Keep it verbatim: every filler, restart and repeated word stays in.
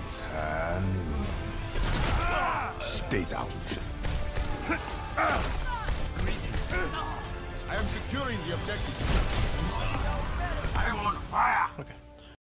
Stay down. I am securing the objective. I am on fire. Okay.